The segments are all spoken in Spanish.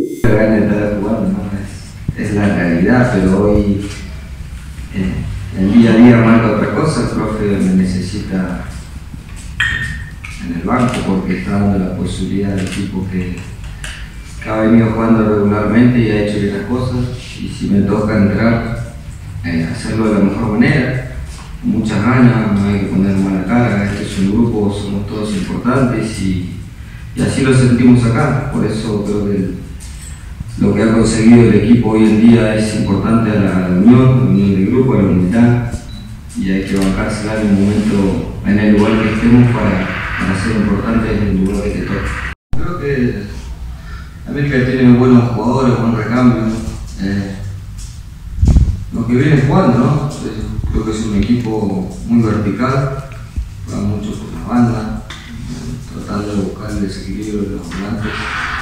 La gana de estar jugando, ¿no? Es la realidad, pero hoy el día a día marca otra cosa. El profe me necesita en el banco porque está dando la posibilidad al equipo que ha venido jugando regularmente y ha hecho bien las cosas, y si me toca entrar, hacerlo de la mejor manera, con muchas ganas, no hay que poner mala cara. Este es un grupo, somos todos importantes y así lo sentimos acá. Por eso creo que lo que ha conseguido el equipo hoy en día es importante, a la unión del grupo, a la unidad, y hay que bancársela en un momento, en el lugar que estemos, para ser importantes en el lugar que te toca. Creo que América tiene buenos jugadores, buen recambio. Los que vienen jugando, ¿no? Creo que es un equipo muy vertical, juega mucho por la banda, tratando de buscar el desequilibrio de los volantes.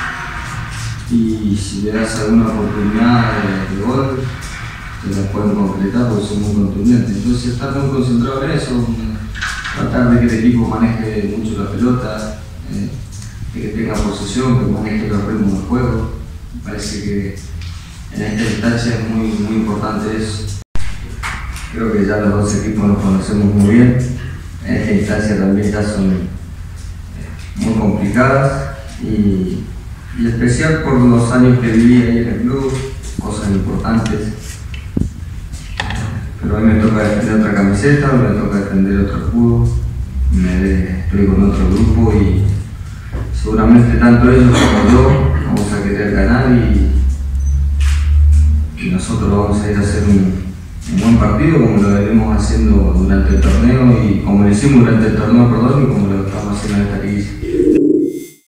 Y si le das alguna oportunidad de gol, se la pueden concretar porque son muy contundentes. Entonces, estar muy concentrado en eso, tratar de que el equipo maneje mucho la pelota, de que tenga posesión, que maneje los ritmos del juego. Me parece que en esta instancia es muy importante eso. Creo que ya los dos equipos nos conocemos muy bien. En esta instancia también ya son muy complicadas y especial por los años que viví ahí en el club, cosas importantes. Pero hoy me toca defender otra camiseta, hoy me toca defender otro escudo, estoy con otro grupo y seguramente tanto ellos como yo vamos a querer ganar y nosotros vamos a ir a hacer un buen partido como lo venimos haciendo durante el torneo y como lo hicimos durante el torneo, y como lo estamos haciendo en esta liguilla.